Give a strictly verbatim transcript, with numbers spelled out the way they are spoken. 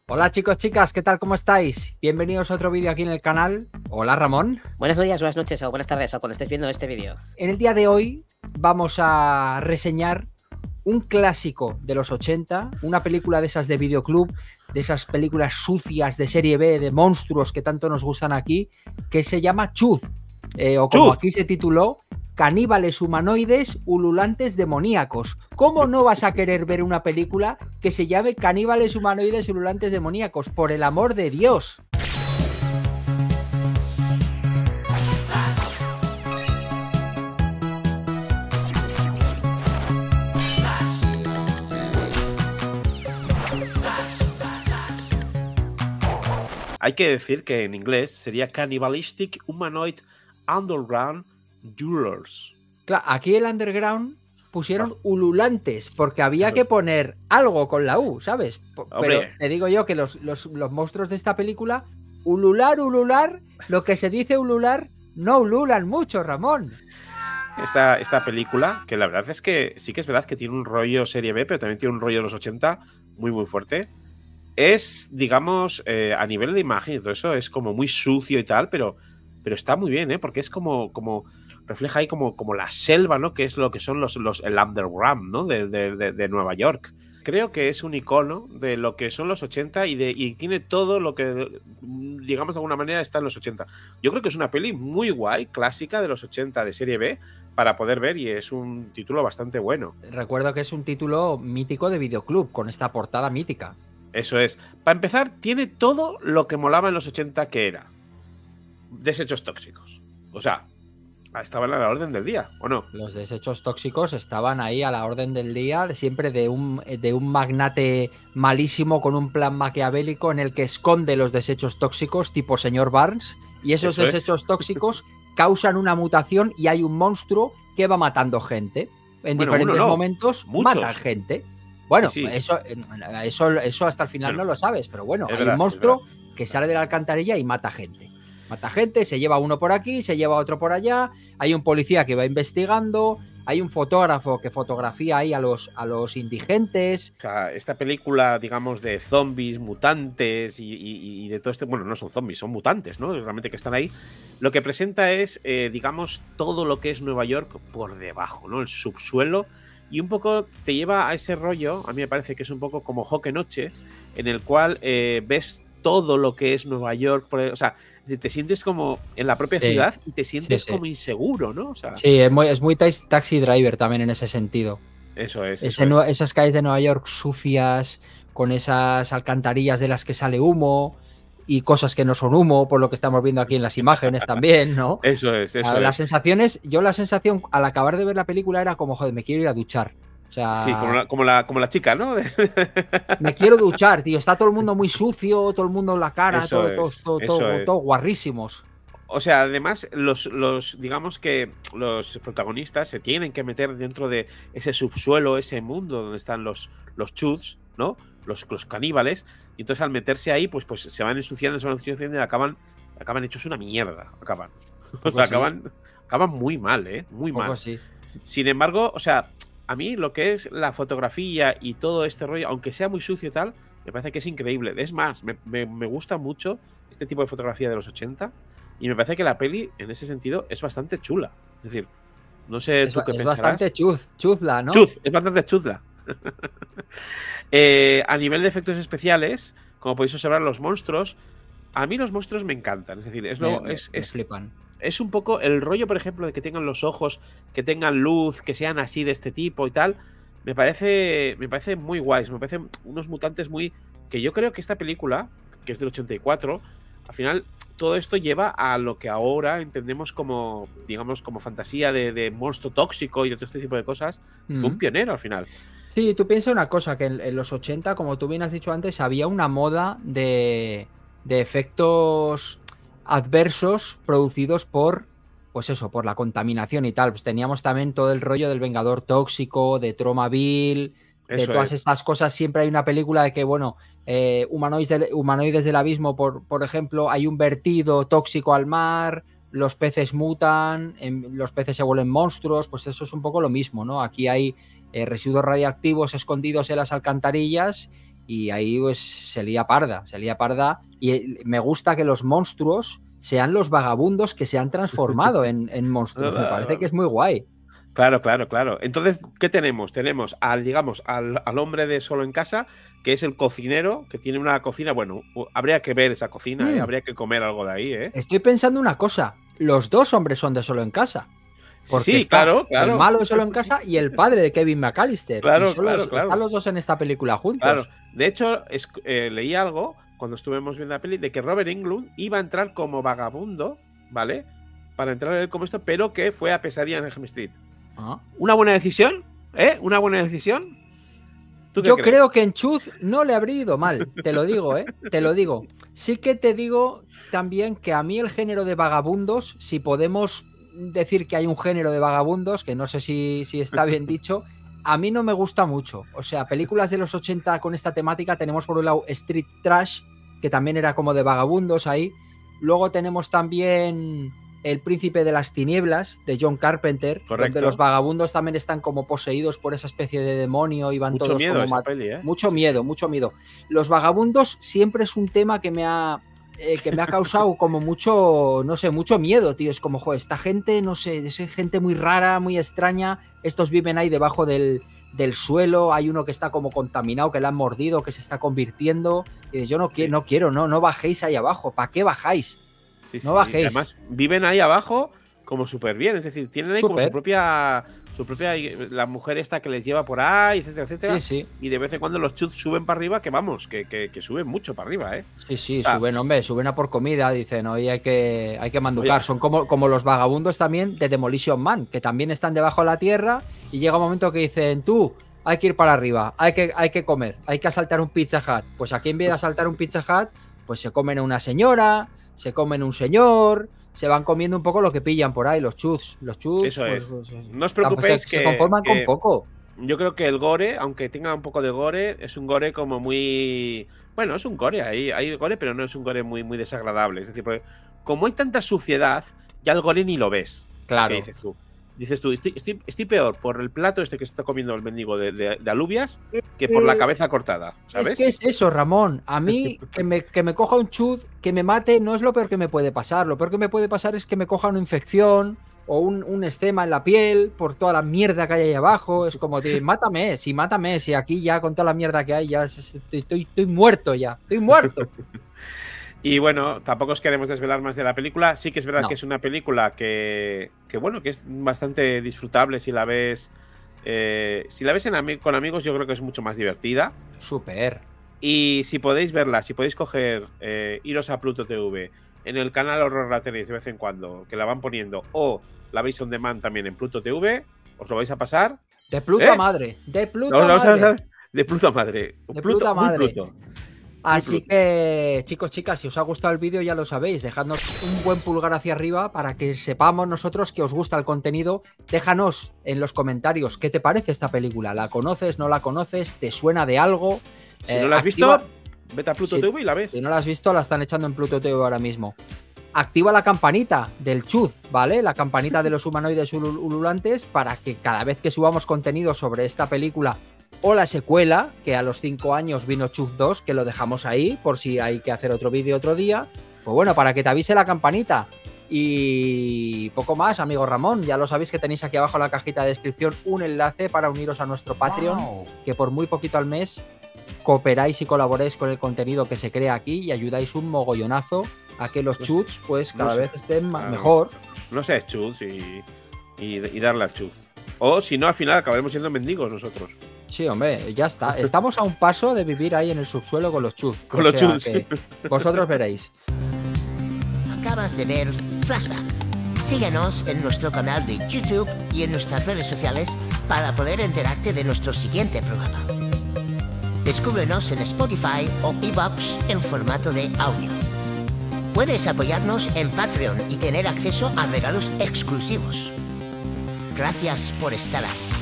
Hola chicos, chicas, ¿qué tal? ¿Cómo estáis? Bienvenidos a otro vídeo aquí en el canal. Hola Ramón. Buenos días, buenas noches o buenas tardes o cuando estés viendo este vídeo. En el día de hoy vamos a reseñar un clásico de los ochenta, una película de esas de videoclub, de esas películas sucias de serie B, de monstruos que tanto nos gustan aquí, que se llama Chuz, eh, o como Chuz. aquí se tituló, Caníbales humanoides ululantes demoníacos. ¿Cómo no vas a querer ver una película que se llame Caníbales humanoides ululantes demoníacos? Por el amor de Dios. Hay que decir que en inglés sería Cannibalistic Humanoid Underground Jurors. Claro, aquí el underground pusieron Ah. ululantes, porque había que poner algo con la U, ¿sabes? P- Pero Hombre. te digo yo que los, los, los monstruos de esta película, ulular, ulular, lo que se dice ulular, no ululan mucho, Ramón. Esta, esta película, que la verdad es que sí que es verdad que tiene un rollo serie B, pero también tiene un rollo de los ochenta muy muy fuerte. Es, digamos, eh, a nivel de imagen y todo eso, es como muy sucio y tal, pero, pero está muy bien, ¿eh? Porque es como, como refleja ahí como, como la selva, ¿no? Que es lo que son los, los, el underground, ¿no? De, de, de, de Nueva York. Creo que es un icono de lo que son los ochenta y, de, y tiene todo lo que, digamos, de alguna manera está en los ochenta. Yo creo que es una peli muy guay, clásica de los ochenta, de serie B, para poder ver, y es un título bastante bueno. Recuerdo que es un título mítico de videoclub, con esta portada mítica. Eso es. Para empezar, tiene todo lo que molaba en los ochenta, que era desechos tóxicos. O sea, estaban a la orden del día, ¿o no? Los desechos tóxicos estaban ahí a la orden del día, siempre de un, de un magnate malísimo con un plan maquiavélico en el que esconde los desechos tóxicos, tipo señor Barnes, y esos Eso es. desechos tóxicos causan una mutación y hay un monstruo que va matando gente. En Bueno, diferentes uno no, momentos muchos. matan gente. Bueno, Sí, sí. Eso, eso, eso hasta el final Bueno, no lo sabes, pero bueno, es hay verdad, un es monstruo verdad. que sale de la alcantarilla y mata gente. Mata gente, se lleva uno por aquí, se lleva otro por allá, hay un policía que va investigando, hay un fotógrafo que fotografía ahí a los, a los indigentes. O sea, esta película, digamos, de zombies, mutantes y, y, y de todo esto, bueno, no son zombies, son mutantes, ¿no? Realmente que están ahí. Lo que presenta es, eh, digamos, todo lo que es Nueva York por debajo, ¿no? El subsuelo. Y un poco te lleva a ese rollo, a mí me parece que es un poco como Joque Noche, en el cual eh, ves todo lo que es Nueva York, por, o sea, te, te sientes como en la propia Sí, ciudad y te sientes sí, sí. como inseguro, ¿no? O sea, Sí, es muy, es muy tax- Taxi Driver también en ese sentido. eso es. Ese Eso nue- es. Esas calles de Nueva York sucias, con esas alcantarillas de las que sale humo y cosas que no son humo, por lo que estamos viendo aquí en las imágenes también, ¿no? Eso es, eso Las es. sensaciones, yo la sensación al acabar de ver la película era como, joder, me quiero ir a duchar. O sea, Sí, como la, como la, como la chica, ¿no? me quiero duchar, tío. Está todo el mundo muy sucio, todo el mundo en la cara, Eso todo, todo, es, todo, eso todo, es. todo guarrísimos. O sea, además, los, los, digamos que los protagonistas se tienen que meter dentro de ese subsuelo, ese mundo donde están los, los chuds, ¿no? Los, los caníbales. Y entonces al meterse ahí, pues, pues se van ensuciando, se van ensuciando y acaban, acaban hechos una mierda. Acaban. Poco acaban, acaban muy mal, ¿eh? Muy Poco mal. sí. Sin embargo, o sea, a mí lo que es la fotografía y todo este rollo, aunque sea muy sucio y tal, me parece que es increíble. Es más, me, me, me gusta mucho este tipo de fotografía de los ochenta y me parece que la peli, en ese sentido, es bastante chula. Es decir, no sé Es, tú ba- qué es pensarás. bastante chuz, chuzla, ¿no? Chuz, es bastante chuzla. eh, a nivel de efectos especiales, como podéis observar, los monstruos, a mí los monstruos me encantan. Es decir, es, Me, lo, me- es, me es flipan. es un poco el rollo, por ejemplo, de que tengan los ojos, que tengan luz, que sean así de este tipo y tal. Me parece, me parece muy guays, me parecen unos mutantes muy... Que yo creo que esta película, que es del ochenta y cuatro, al final todo esto lleva a lo que ahora entendemos como, digamos, como fantasía de, de monstruo tóxico y de todo este tipo de cosas. Mm. Fue un pionero al final. Sí, tú piensa una cosa, que en, en los ochenta, como tú bien has dicho antes, había una moda de, de efectos adversos producidos por, pues eso, por la contaminación y tal. Pues teníamos también todo el rollo del Vengador Tóxico, de Tromaville, de Eso todas es. estas cosas. Siempre hay una película de que, bueno, eh, humanoides, del, humanoides del abismo, por, por ejemplo, hay un vertido tóxico al mar, los peces mutan, en, los peces se vuelven monstruos, pues eso es un poco lo mismo, ¿no? Aquí hay... Eh, residuos radiactivos escondidos en las alcantarillas y ahí pues se lía parda, se lía parda y me gusta que los monstruos sean los vagabundos que se han transformado en, en monstruos, me parece que es muy guay. Claro, claro, claro. Entonces, ¿qué tenemos? Tenemos al, digamos, al, al hombre de Solo en Casa, que es el cocinero, que tiene una cocina. Bueno, habría que ver esa cocina, mm. ¿eh? Habría que comer algo de ahí, ¿eh? Estoy pensando una cosa. Los dos hombres son de Solo en Casa. Porque sí, claro, claro. El malo de Solo en Casa y el padre de Kevin McAllister. Claro, y claro, los, claro. Están los dos en esta película juntos. Claro. De hecho, es, eh, leí algo cuando estuvimos viendo la peli de que Robert Englund iba a entrar como vagabundo, ¿vale? Para entrar él como esto, pero que fue a Pesadilla en Elm Street. Ah. ¿Una buena decisión? ¿Eh? ¿Una buena decisión? ¿Tú qué Yo crees? Creo que en Chuz no le habría ido mal, te lo digo, ¿eh? Te lo digo. Sí que te digo también que a mí el género de vagabundos, si podemos decir que hay un género de vagabundos, que no sé si, si está bien dicho, a mí no me gusta mucho. O sea, películas de los ochenta con esta temática tenemos por un lado Street Trash, que también era como de vagabundos ahí. Luego tenemos también El Príncipe de las Tinieblas, de John Carpenter, Correcto. Donde los vagabundos también están como poseídos por esa especie de demonio y van mucho todos miedo como esa peli, ¿eh? Mucho miedo, mucho miedo. Los vagabundos siempre es un tema que me ha eh, que me ha causado como mucho, no sé, mucho miedo, tío. Es como, joder, esta gente, no sé, es gente muy rara, muy extraña. Estos viven ahí debajo del, del suelo. Hay uno que está como contaminado, que le han mordido, que se está convirtiendo. Y dices, yo no, sí. quiero, no quiero, no, no bajéis ahí abajo. ¿Para qué bajáis? Sí, no sí. bajéis. Además, viven ahí abajo como súper bien. Es decir, tienen ahí super. como su propia. Su propia. La mujer esta que les lleva por ahí, etcétera, etcétera. Sí, sí. Y de vez en cuando los chuts suben para arriba, que vamos, que, que, que suben mucho para arriba, ¿eh? Sí, sí, o sea, suben, hombre, suben a por comida, dicen, hoy hay que, hay que manducar. Oye. Son como, como los vagabundos también de Demolition Man, que también están debajo de la tierra y llega un momento que dicen, tú, hay que ir para arriba, hay que, hay que comer, hay que asaltar un Pizza Hut. Pues aquí en vez de asaltar un Pizza Hut, pues se comen a una señora, se comen un señor, se van comiendo un poco lo que pillan por ahí, los chuts. Los chuts Eso pues, es. Pues, no os preocupéis se, que... Se conforman que con poco. Yo creo que el gore, aunque tenga un poco de gore, es un gore como muy... Bueno, es un gore, hay, hay gore, pero no es un gore muy, muy desagradable. Es decir, porque como hay tanta suciedad, ya el gore ni lo ves. Claro. ¿Qué dices tú? Dices tú, estoy, estoy, estoy peor por el plato este que se está comiendo el mendigo de, de, de alubias que por la cabeza cortada, ¿sabes? Es que es eso, Ramón. A mí, que me, que me coja un chut, que me mate, no es lo peor que me puede pasar. Lo peor que me puede pasar es que me coja una infección o un, un eczema en la piel por toda la mierda que hay ahí abajo. Es como, tío, mátame, sí, mátame. Si aquí ya con toda la mierda que hay, ya estoy, estoy, estoy muerto ya. Estoy muerto. Y bueno, tampoco os queremos desvelar más de la película. Sí que es verdad no. que es una película que, que, bueno, que es bastante disfrutable si la ves. Eh, si la ves en ami con amigos, yo creo que es mucho más divertida. Súper. Y si podéis verla, si podéis coger, eh, iros a Pluto T V, en el canal Horror la tenéis de vez en cuando, que la van poniendo, o la veis on demand también en Pluto T V, os lo vais a pasar. De Pluto ¿Eh? madre. De Pluto no, madre. A pasar de Pluto madre. De Pluto, Pluto madre. Pluto. Así que, chicos, chicas, si os ha gustado el vídeo ya lo sabéis, dejadnos un buen pulgar hacia arriba para que sepamos nosotros que os gusta el contenido. Déjanos en los comentarios qué te parece esta película. ¿La conoces? ¿No la conoces? ¿Te suena de algo? Si eh, no la has activa... visto, vete a Pluto si, T V y la ves. Si no la has visto, la están echando en Pluto T V ahora mismo. Activa la campanita del chuz, ¿vale? La campanita de los humanoides ululantes para que cada vez que subamos contenido sobre esta película o la secuela, que a los cinco años vino Chuz dos, que lo dejamos ahí por si hay que hacer otro vídeo otro día. Pues bueno, para que te avise la campanita. Y poco más, amigo Ramón. Ya lo sabéis que tenéis aquí abajo en la cajita de descripción un enlace para uniros a nuestro Patreon, wow. que por muy poquito al mes cooperáis y colaboréis con el contenido que se crea aquí y ayudáis un mogollonazo a que los chuts pues cada no sé, vez estén claro, mejor. No seas chuts y, y, y darle al chut. O si no, al final acabaremos siendo mendigos nosotros. Sí, hombre, ya está. Estamos a un paso de vivir ahí en el subsuelo con los chus. Con o los chus. Vosotros veréis. Acabas de ver Flashback. Síguenos en nuestro canal de YouTube y en nuestras redes sociales para poder enterarte de nuestro siguiente programa. Descúbrenos en Spotify o iVoox en formato de audio. Puedes apoyarnos en Patreon y tener acceso a regalos exclusivos. Gracias por estar ahí.